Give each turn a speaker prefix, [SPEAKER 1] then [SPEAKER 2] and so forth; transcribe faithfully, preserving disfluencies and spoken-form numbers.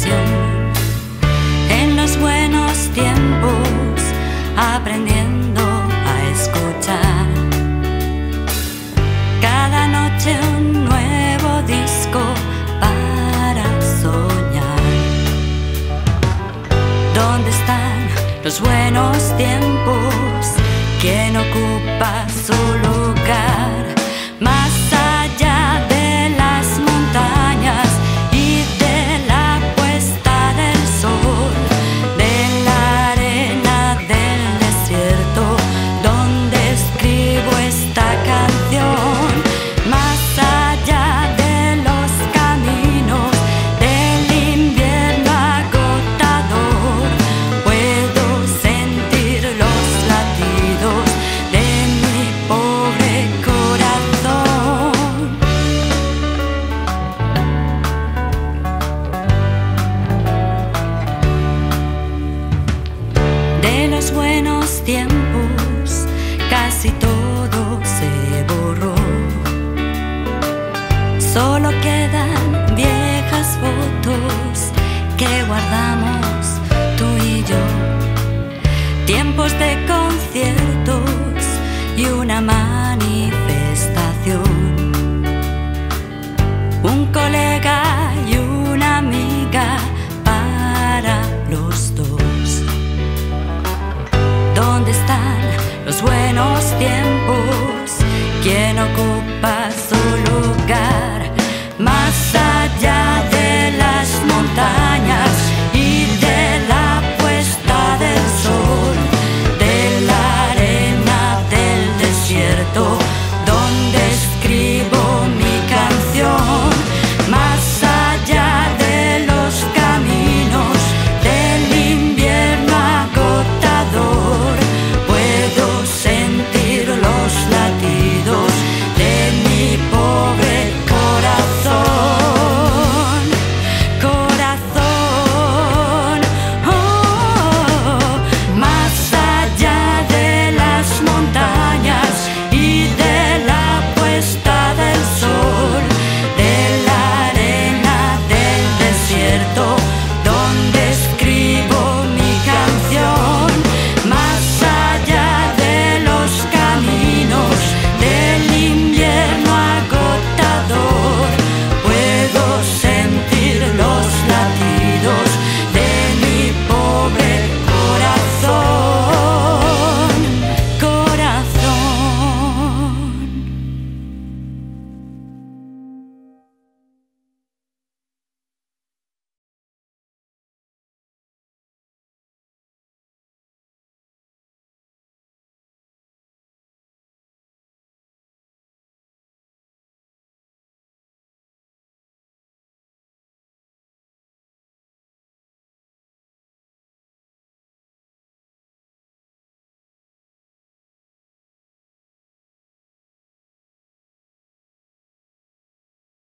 [SPEAKER 1] canción. En los buenos tiempos, aprendiendo a escuchar. Cada noche un nuevo disco para soñar. ¿Dónde están los buenos tiempos? ¿Quién ocupa su lugar? Más allá de las montañas y de la puesta del sol, de la arena del desierto donde escribo esta canción. Más allá de los caminos del invierno agotador, puedo sentir los latidos de mi pobre corazón. De los buenos tiempos casi todo se borró. Solo quedan viejas fotos que guardamos tú y yo. Tiempos de conciertos y una manifestación. Un colega y una amiga para los dos. ¿Dónde están los buenos tiempos? ¿Quién ocupa